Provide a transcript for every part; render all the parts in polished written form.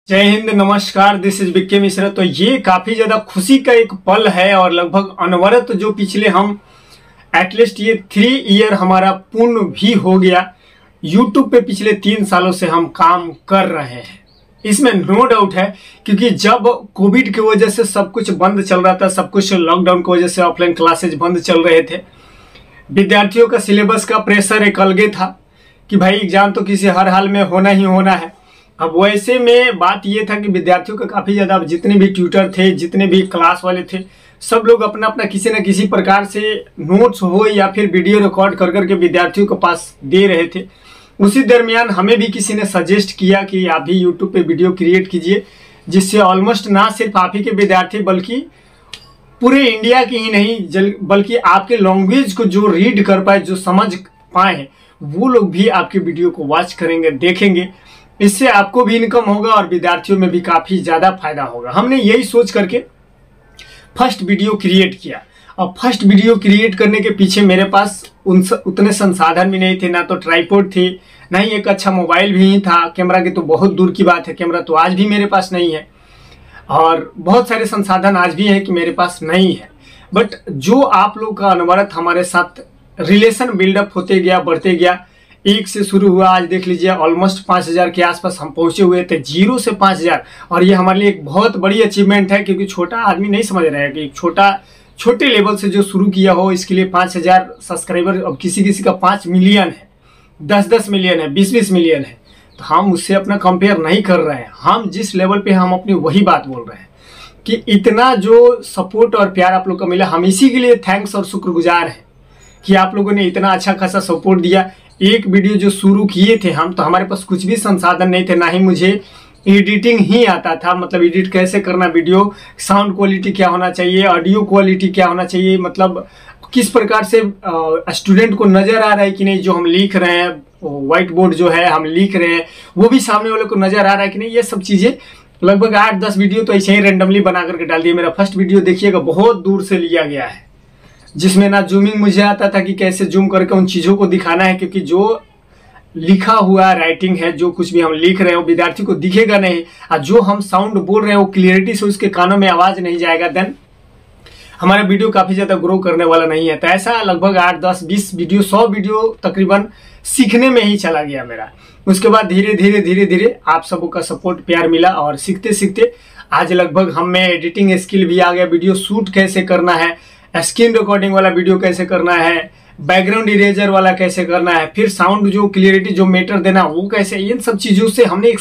जय हिंद, नमस्कार। This is BK Mishra. तो ये काफी ज्यादा खुशी का एक पल है और लगभग अनवरत जो पिछले हम एटलीस्ट ये 3 ईयर हमारा पूर्ण भी हो गया। यूट्यूब पे पिछले 3 सालों से हम काम कर रहे हैं, इसमें नो डाउट है। क्योंकि जब कोविड की वजह से सब कुछ बंद चल रहा था, सब कुछ लॉकडाउन की वजह से ऑफलाइन क्लासेज बंद चल रहे थे, विद्यार्थियों का सिलेबस का प्रेशर एक अलग था कि भाई एग्जाम तो किसी हर हाल में होना ही होना है। अब वैसे में बात ये था कि विद्यार्थियों का काफी ज्यादा, जितने भी ट्यूटर थे, जितने भी क्लास वाले थे, सब लोग अपना अपना किसी न किसी प्रकार से नोट्स हो या फिर वीडियो रिकॉर्ड कर करके विद्यार्थियों के पास दे रहे थे। उसी दरमियान हमें भी किसी ने सजेस्ट किया कि आप भी यूट्यूब पे वीडियो क्रिएट कीजिए, जिससे ऑलमोस्ट ना सिर्फ आप ही के विद्यार्थी बल्कि पूरे इंडिया की ही नहीं बल्कि आपके लैंग्वेज को जो रीड कर पाए, जो समझ पाए, वो लोग भी आपके वीडियो को वॉच करेंगे, देखेंगे। इससे आपको भी इनकम होगा और विद्यार्थियों में भी काफी ज्यादा फायदा होगा। हमने यही सोच करके फर्स्ट वीडियो क्रिएट किया। और फर्स्ट वीडियो क्रिएट करने के पीछे मेरे पास उतने संसाधन भी नहीं थे, ना तो ट्राइपॉड थी, ना ही एक अच्छा मोबाइल भी था। कैमरा की तो बहुत दूर की बात है, कैमरा तो आज भी मेरे पास नहीं है, और बहुत सारे संसाधन आज भी है कि मेरे पास नहीं है। बट जो आप लोग का अनवरत हमारे साथ रिलेशन बिल्डअप होते गया, बढ़ते गया, 1 से शुरू हुआ, आज देख लीजिए ऑलमोस्ट 5000 के आसपास हम पहुंचे हुए थे, 0 से 5000। और ये हमारे लिए एक बहुत बड़ी अचीवमेंट है, क्योंकि छोटा आदमी नहीं समझ रहा है कि छोटे लेवल से जो शुरू किया हो, इसके लिए 5000 सब्सक्राइबर, अब किसी किसी का 5 मिलियन है, 10-10 मिलियन है, 20-20 मिलियन है। तो हम उससे अपना कंपेयर नहीं कर रहे हैं। हम जिस लेवल पे हम अपनी वही बात बोल रहे हैं कि इतना जो सपोर्ट और प्यार आप लोग को मिला, हम इसी के लिए थैंक्स और शुक्रगुजार हैं कि आप लोगों ने इतना अच्छा खासा सपोर्ट दिया। एक वीडियो जो शुरू किए थे हम, तो हमारे पास कुछ भी संसाधन नहीं थे, ना ही मुझे एडिटिंग ही आता था। मतलब एडिट कैसे करना, वीडियो साउंड क्वालिटी क्या होना चाहिए, ऑडियो क्वालिटी क्या होना चाहिए, मतलब किस प्रकार से स्टूडेंट को नजर आ रहा है कि नहीं जो हम लिख रहे हैं, व्हाइट बोर्ड जो है हम लिख रहे हैं वो भी सामने वाले को नजर आ रहा है कि नहीं। ये सब चीजें लगभग 8-10 वीडियो तो ऐसे ही रेंडमली बना करके डाल दिए। मेरा फर्स्ट वीडियो देखिएगा, बहुत दूर से लिया गया है, जिसमें ना जूमिंग मुझे आता था कि कैसे जूम करके उन चीजों को दिखाना है, क्योंकि जो लिखा हुआ राइटिंग है, जो कुछ भी हम लिख रहे हैं वो विद्यार्थी को दिखेगा नहीं, और जो हम साउंड बोल रहे हैं वो क्लियरिटी से उसके कानों में आवाज नहीं जाएगा, देन हमारा वीडियो काफी ज्यादा ग्रो करने वाला नहीं है। तो ऐसा लगभग 8-10-20 वीडियो, 100 वीडियो तकरीबन सीखने में ही चला गया मेरा। उसके बाद धीरे धीरे आप सबों का सपोर्ट प्यार मिला, और सीखते सीखते आज लगभग हम में एडिटिंग स्किल भी आ गया। वीडियो शूट कैसे करना है, स्क्रीन रिकॉर्डिंग वाला वीडियो कैसे करना है, बैकग्राउंड इरेजर वाला कैसे करना है, फिर साउंड जो क्लियरिटी जो मैटर देना वो कैसे, इन सब चीजों से हमने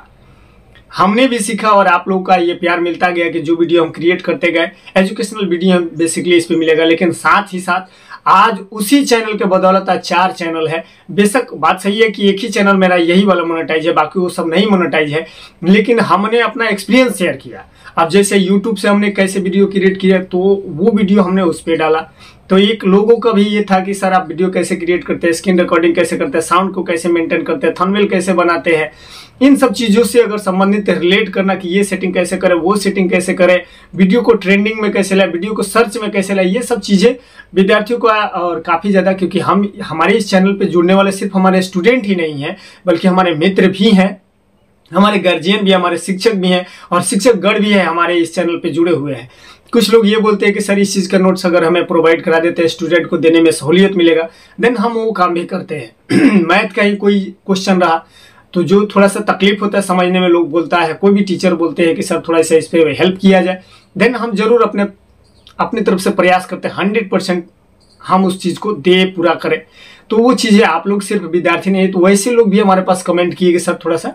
भी सीखा। और आप लोगों का ये प्यार मिलता गया कि जो वीडियो हम क्रिएट करते गए, एजुकेशनल वीडियो बेसिकली इस पे मिलेगा। लेकिन साथ ही साथ आज उसी चैनल के बदौलत आज 4 चैनल है। बेशक बात सही है कि एक ही चैनल मेरा यही वाला मोनेटाइज है, बाकी वो सब नहीं मोनेटाइज है, लेकिन हमने अपना एक्सपीरियंस शेयर किया। अब जैसे यूट्यूब से हमने कैसे वीडियो क्रिएट किया, तो वो वीडियो हमने उस पर डाला। तो एक लोगों का भी ये था कि सर आप वीडियो कैसे क्रिएट करते हैं, स्क्रीन रिकॉर्डिंग कैसे करते हैं, साउंड को कैसे मेंटेन करते हैं, थंबनेल कैसे बनाते हैं, इन सब चीजों से अगर संबंधित रिलेट करना कि ये सेटिंग कैसे करें, वो सेटिंग कैसे करें, वीडियो को ट्रेंडिंग में कैसे लाए, वीडियो को सर्च में कैसे लाए, ये सब चीजें विद्यार्थियों को और काफी ज्यादा, क्योंकि हमारे इस चैनल पे जुड़ने वाले सिर्फ हमारे स्टूडेंट ही नहीं है, बल्कि हमारे मित्र भी हैं, हमारे गार्जियन भी, हमारे शिक्षक भी हैं, और शिक्षकगण भी है हमारे इस चैनल पे जुड़े हुए हैं। कुछ लोग ये बोलते हैं कि सर इस चीज का नोट्स अगर हमें प्रोवाइड करा देते हैं, स्टूडेंट को देने में सहूलियत मिलेगा, देन हम वो काम भी करते हैं। मैथ का ही कोई क्वेश्चन रहा तो जो थोड़ा सा तकलीफ होता है समझने में, लोग बोलता है, कोई भी टीचर बोलते हैं कि सर थोड़ा सा इस पे हेल्प किया जाए, देन हम जरूर अपनी तरफ से प्रयास करते हैं 100% हम उस चीज को दे पूरा करें। तो वो चीजें आप लोग सिर्फ विद्यार्थी नहीं है, तो वैसे लोग भी हमारे पास कमेंट किए कि सर थोड़ा सा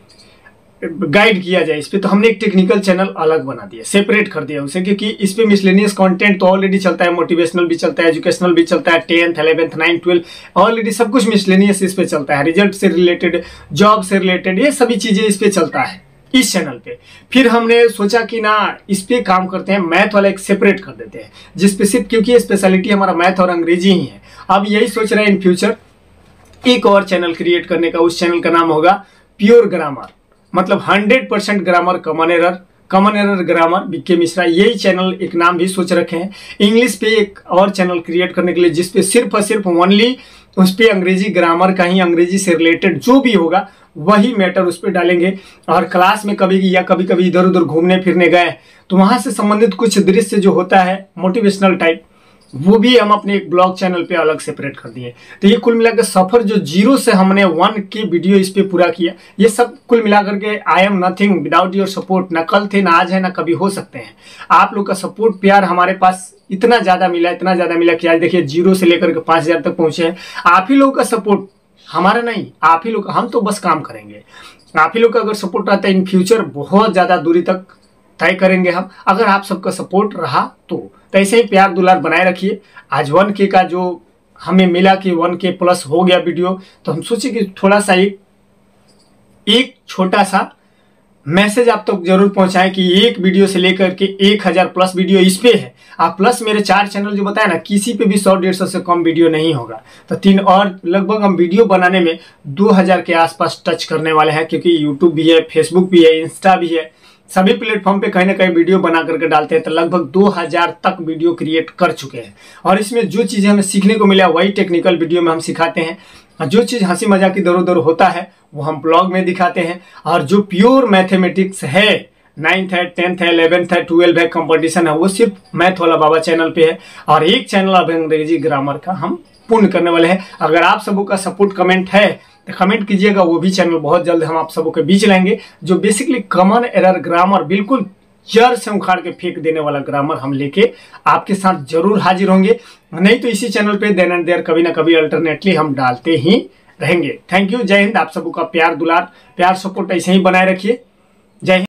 गाइड किया जाए इस पे। तो हमने एक टेक्निकल चैनल अलग बना दिया, सेपरेट कर दिया उसे, क्योंकि इस पे मिसलेनियस कंटेंट तो ऑलरेडी चलता है, मोटिवेशनल भी चलता है, एजुकेशनल भी चलता है, 10th 11th 9th 12 ऑलरेडी सब कुछ मिसलेनियस इस पे चलता है, रिजल्ट से रिलेटेड, जॉब से रिलेटेड, ये सभी चीजें इस पे चलता है इस चैनल पे। फिर हमने सोचा कि ना इस पे काम करते हैं, मैथ वाला एक सेपरेट कर देते हैं, जिसपे सिर्फ, क्योंकि स्पेशलिटी हमारा मैथ और अंग्रेजी ही है। अब यही सोच रहे हैं इन फ्यूचर एक और चैनल क्रिएट करने का। उस चैनल का नाम होगा प्योर ग्रामर, मतलब 100% grammar, common error grammar BK Mishra. यही चैनल एक नाम भी सोच रखे हैं। इंग्लिश पे एक और चैनल क्रिएट करने के लिए, जिसपे सिर्फ और सिर्फ ओनली उस पर अंग्रेजी ग्रामर का ही, अंग्रेजी से रिलेटेड जो भी होगा वही मैटर उस पर डालेंगे। और क्लास में कभी या कभी कभी इधर उधर घूमने फिरने गए तो वहां से संबंधित कुछ दृश्य जो होता है मोटिवेशनल टाइप, वो भी हम अपने एक ब्लॉग चैनल पे अलग सेपरेट कर दिए। तो ये कुल मिलाकर सफर जो 0 से हमने 1 के वीडियो इस पे पूरा किया, ये सब कुल मिलाकर के I am nothing without your support. ना कल थे, ना आज है, ना कभी हो सकते हैं। आप लोग का सपोर्ट प्यार हमारे पास इतना ज्यादा मिला कि आज देखिए 0 से लेकर के 5000 तक पहुंचे हैं। आप ही लोग का सपोर्ट, हमारा नहीं, आप ही लोग, हम तो बस काम करेंगे। आप ही लोग का अगर सपोर्ट रहता है इन फ्यूचर बहुत ज्यादा दूरी तक तय करेंगे हम, अगर आप सबका सपोर्ट रहा तो ऐसे ही प्यार दुलार बनाए रखिए। आज 1K का जो हमें मिला कि 1K प्लस हो गया वीडियो, तो हम सोचे कि थोड़ा सा एक छोटा सा मैसेज आप तक जरूर पहुंचाएं कि एक वीडियो से लेकर के 1000 प्लस वीडियो इस पे है। आप प्लस मेरे 4 चैनल जो बताया ना, किसी पे भी 100-150 से कम वीडियो नहीं होगा। तो 3 और लगभग हम वीडियो बनाने में 2000 के आसपास टच करने वाले हैं, क्योंकि यूट्यूब भी है, फेसबुक भी है, इंस्टा भी है, सभी प्लेटफॉर्म पे कहीं ना कहीं वीडियो बना करके डालते हैं। तो लगभग 2000 तक वीडियो क्रिएट कर चुके हैं। और इसमें जो चीजें हमें सीखने को मिला वही टेक्निकल वीडियो में हम सिखाते हैं। जो चीज हंसी मजाक इधर उधर होता है वो हम ब्लॉग में दिखाते हैं। और जो प्योर मैथमेटिक्स है, 9th है, 10th है, 11th है, 12th है, कंपटीशन है, वो सिर्फ मैथ वाला बाबा चैनल पे है। और एक चैनल अब अंग्रेजी ग्रामर का हम पूर्ण करने वाले हैं। अगर आप सबों का सपोर्ट कमेंट है तो कमेंट कीजिएगा, वो भी चैनल बहुत जल्द हम आप सबों के बीच लाएंगे। जो बेसिकली कॉमन एरर ग्रामर, बिल्कुल जड़ से उखाड़ के फेंक देने वाला ग्रामर हम लेके आपके साथ जरूर हाजिर होंगे। नहीं तो इसी चैनल पे देन एंड देयर कभी ना कभी अल्टरनेटली हम डालते ही रहेंगे। थैंक यू, जय हिंद। आप सबों का प्यार दुलार, प्यार सपोर्ट ऐसे ही बनाए रखिए। जय हिंद।